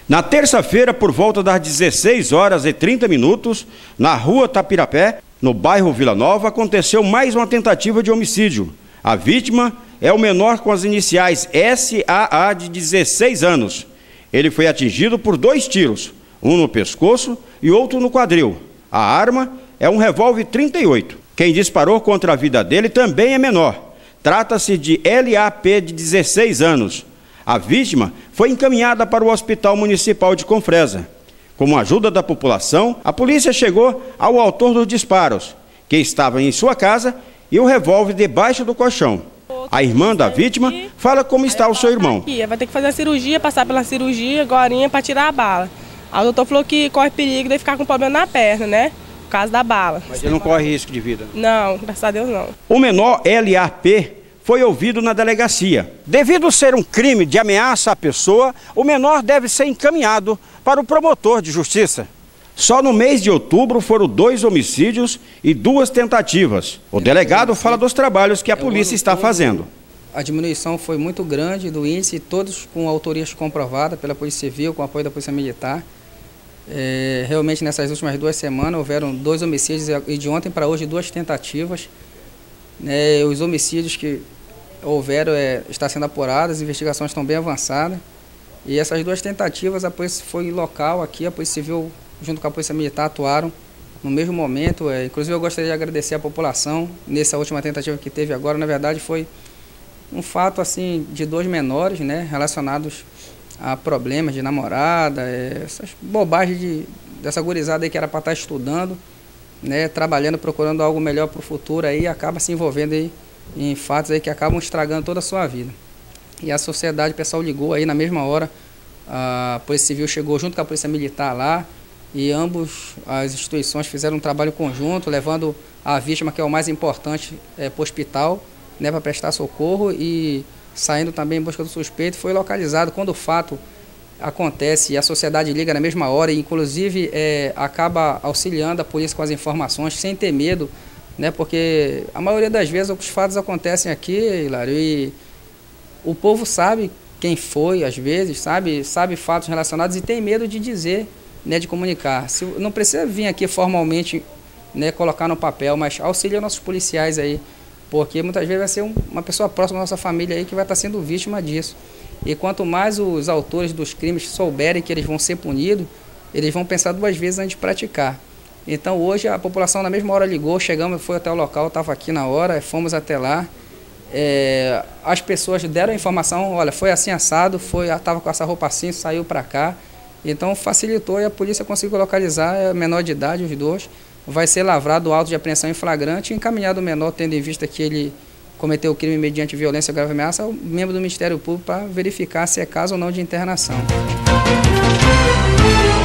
Na terça-feira, por volta das 16h30, na rua Tapirapé, no bairro Vila Nova, aconteceu mais uma tentativa de homicídio. A vítima é o menor com as iniciais SAA, de 16 anos. Ele foi atingido por 2 tiros, um no pescoço e outro no quadril. A arma é um revólver 38. Quem disparou contra a vida dele também é menor. Trata-se de LAP, de 16 anos. A vítima foi encaminhada para o Hospital Municipal de Confresa. Com a ajuda da população, a polícia chegou ao autor dos disparos, que estava em sua casa e o revólver debaixo do colchão. A irmã da vítima fala como está o seu irmão. Vai ter que fazer a cirurgia, passar pela cirurgia agora para tirar a bala. Aí o doutor falou que corre perigo de ficar com problema na perna, né? Por causa da bala. Mas ele não corre risco de vida? Não, graças a Deus não. O menor LAP foi ouvido na delegacia. Devido ser um crime de ameaça à pessoa, o menor deve ser encaminhado para o promotor de justiça. Só no mês de outubro foram 2 homicídios e 2 tentativas. O delegado fala dos trabalhos que a polícia está fazendo. A diminuição foi muito grande do índice, todos com autorias comprovadas pela Polícia Civil, com apoio da Polícia Militar. Realmente nessas últimas 2 semanas houveram 2 homicídios e de ontem para hoje 2 tentativas. Os homicídios que houveram estão sendo apurados, as investigações estão bem avançadas. E essas 2 tentativas, a polícia foi em local aqui, a Polícia Civil junto com a Polícia Militar atuaram no mesmo momento. Inclusive eu gostaria de agradecer a população nessa última tentativa que teve agora. Na verdade foi um fato assim de 2 menores, né, relacionados a problemas de namorada, essas bobagens dessa gurizada aí que era para estar estudando, né, trabalhando, procurando algo melhor para o futuro, aí acaba se envolvendo aí em fatos aí que acabam estragando toda a sua vida. E a sociedade, o pessoal ligou aí na mesma hora, a Polícia Civil chegou junto com a Polícia Militar lá e ambos as instituições fizeram um trabalho conjunto, levando a vítima, que é o mais importante, para o hospital, né, para prestar socorro, e saindo também em busca do suspeito. Foi localizado. Quando o fato acontece e a sociedade liga na mesma hora e inclusive acaba auxiliando a polícia com as informações sem ter medo, né, porque a maioria das vezes os fatos acontecem aqui, Hilário, e o povo sabe quem foi, às vezes, sabe fatos relacionados e tem medo de dizer, né, de comunicar. Não precisa vir aqui formalmente, né, colocar no papel, mas auxilia nossos policiais aí, porque muitas vezes vai ser uma pessoa próxima da nossa família aí que vai estar sendo vítima disso. E quanto mais os autores dos crimes souberem que eles vão ser punidos, eles vão pensar 2 vezes antes de praticar. Então hoje a população na mesma hora ligou, chegamos, foi até o local, estava aqui na hora, fomos até lá. As pessoas deram a informação, olha, foi assim assado, estava com essa roupa assim, saiu para cá. Então facilitou e a polícia conseguiu localizar, menor de idade, os 2. Vai ser lavrado o auto de apreensão em flagrante e encaminhado o menor, tendo em vista que ele cometeu o crime mediante violência ou grave ameaça, ao membro do Ministério Público para verificar se é caso ou não de internação.